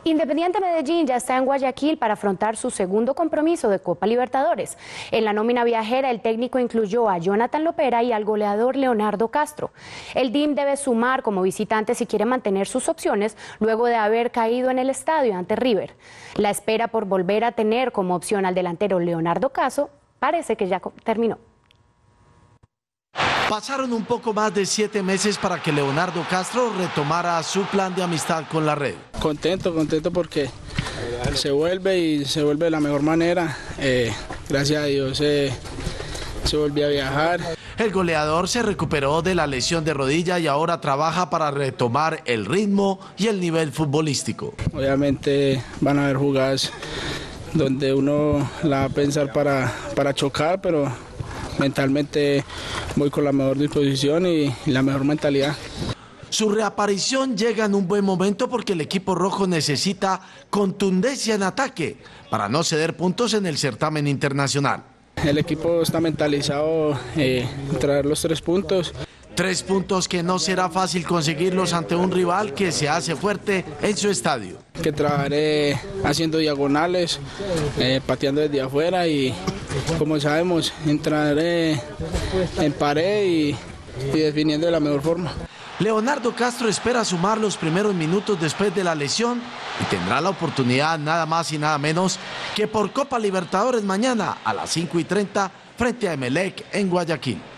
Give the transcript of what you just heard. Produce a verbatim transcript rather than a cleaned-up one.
Independiente Medellín ya está en Guayaquil para afrontar su segundo compromiso de Copa Libertadores. En la nómina viajera, el técnico incluyó a Jonathan Lopera y al goleador Leonardo Castro. El D I M debe sumar como visitante si quiere mantener sus opciones luego de haber caído en el estadio ante River. La espera por volver a tener como opción al delantero Leonardo Castro parece que ya terminó. Pasaron un poco más de siete meses para que Leonardo Castro retomara su plan de amistad con la red. Contento, contento porque se vuelve y se vuelve de la mejor manera. Eh, gracias a Dios eh, se volvió a viajar. El goleador se recuperó de la lesión de rodilla y ahora trabaja para retomar el ritmo y el nivel futbolístico. Obviamente van a haber jugadas donde uno la va a pensar para, para chocar, pero mentalmente voy con la mejor disposición y, y la mejor mentalidad. Su reaparición llega en un buen momento porque el equipo rojo necesita contundencia en ataque para no ceder puntos en el certamen internacional. El equipo está mentalizado eh, en traer los tres puntos. Tres puntos que no será fácil conseguirlos ante un rival que se hace fuerte en su estadio. Que trabajaré haciendo diagonales, eh, pateando desde afuera y, como sabemos, entraré en pared y, y definiendo de la mejor forma. Leonardo Castro espera sumar los primeros minutos después de la lesión y tendrá la oportunidad nada más y nada menos que por Copa Libertadores mañana a las cinco y treinta frente a Emelec en Guayaquil.